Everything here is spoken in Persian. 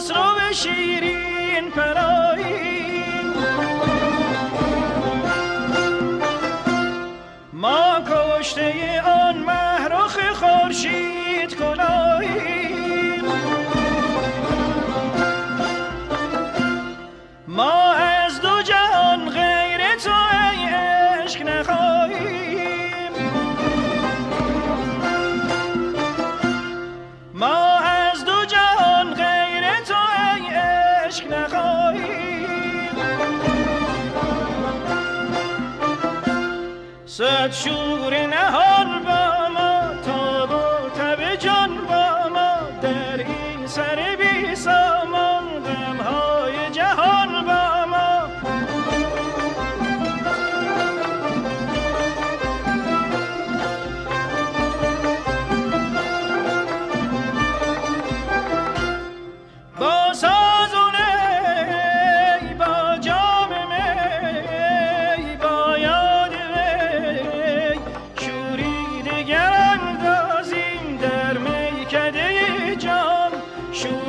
خسرو شیرین پرایی، ما کشته آن مهرخ خورشید کلاهیم، ما از دو جهان غیر تو ای عشق نخواهیم، ما از دو جهان غیر تو ای عشق نخواهیم. صد شور نهان با ما، تاب و تب جان با ما، در این سر بی سامان غمهای جهان با ما. با ساز و نی، با جام می، با یاد وی، شوری دگر اندازیم در میکده جام.